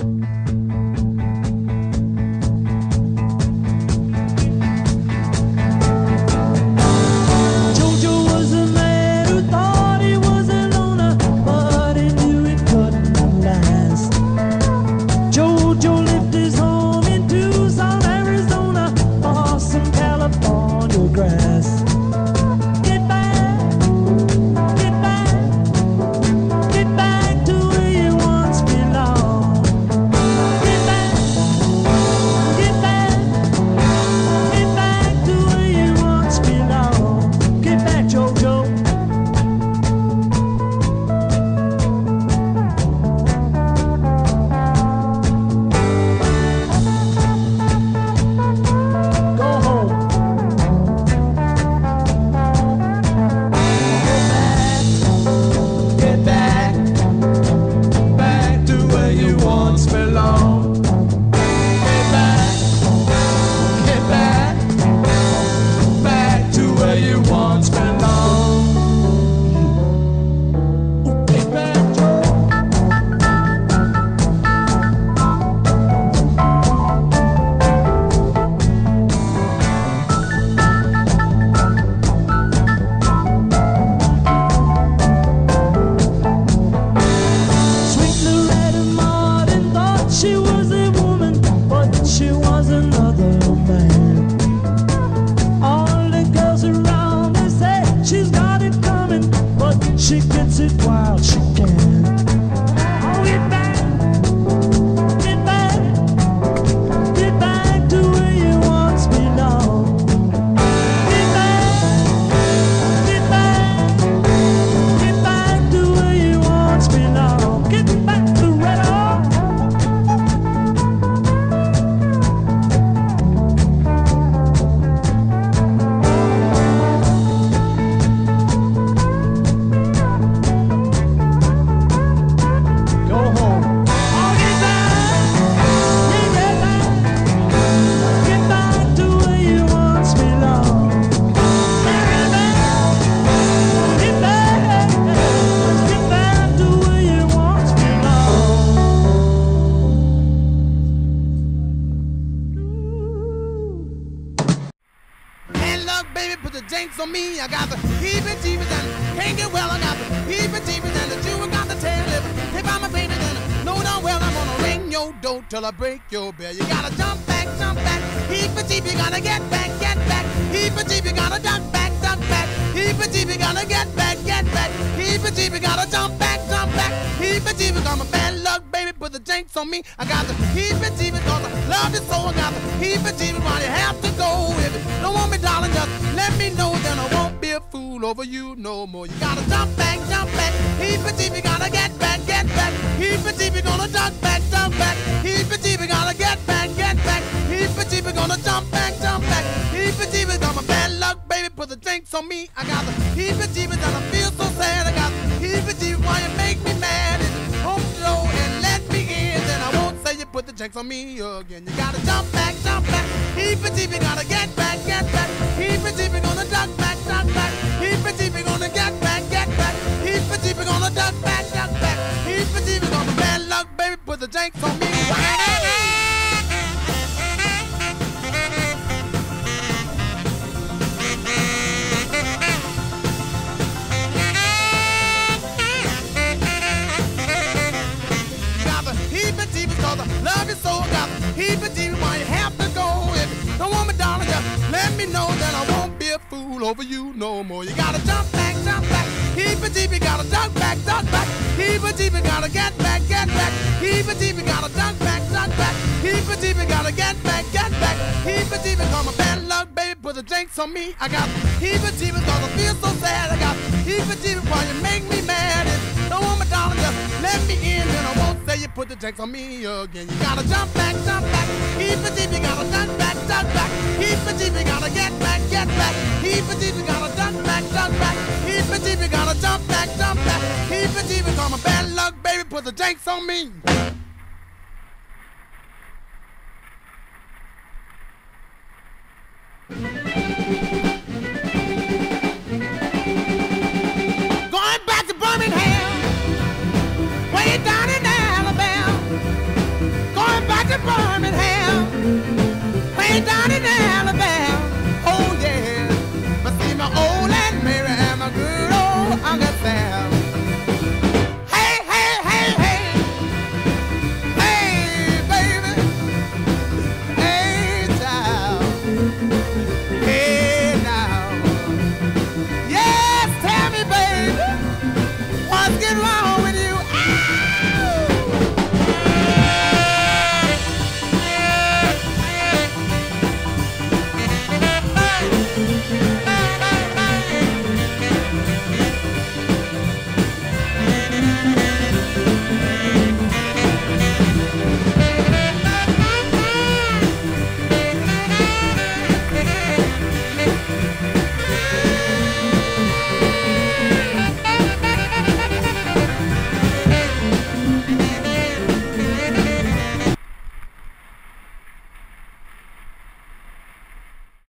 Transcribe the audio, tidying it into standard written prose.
For me, I got the heebie-jeebies and can't get well. I got the heebie-jeebies and the Jew got the tail lip. If I'm a baby, then I know darn well I'm gonna ring your door till I break your bell. You gotta jump back, heebie-jeebie, gotta get back, heebie-jeebie, gotta duck back, heebie-jeebie, gotta get back, heebie-jeebie, gotta jump back, heebie-jeebie, got my bad luck, baby, put the jinx on me. I got the heebie-jeebie, cause I love you so. I got the heebie-jeebie, why you have to go? If you don't want me, darling, just let me know, then I won't be a fool over you no more. You gotta jump back, heebie-jeebie, gotta get back, heebie-jeebie, gonna duck back, heebie-jeebie, gotta get back, heebie-jeebie, gonna jump back, heebie-jeebie, got my bad luck, baby, put the drinks on me. I got the heebie-jeebie, and I feel so sad. I got the heebie-jeebie, why you make me mad? If you open the door and let me in, then I won't say you put the drinks on me again. You gotta jump back, heebie-jeebie, gotta get back, heebie-jeebie, gonna duck back, heebie-jeebie, gonna get back, heebie-jeebie, gonna duck back, heebie-jeebie, got my bad luck, baby, put the drinks on me. Cause I love you so, got heebie-jeebie, why you have to go? If you don't want me, darling, just let me know, then I won't be a fool over you no more. You gotta jump back, heebie-jeebie, gotta duck back, heebie-jeebie, gotta get back, heebie-jeebie, gotta duck back, heebie-jeebie, gotta get back, heebie-jeebie, call my bad luck, baby, put the drinks on me. I got heebie-jeebie, cause I feel so sad. I got heebie-jeebie, why you make me mad? If you don't want me, darling, just let me in, then I won't say you put the drinks on me again. You gotta jump back, heebie-jeebie, gotta duck back, heebie-jeebie, gotta get back, heebie-jeebie, gotta duck back, heebie-jeebie, gotta jump back, heebie-jeebie, call my bad luck, baby, put the drinks on me.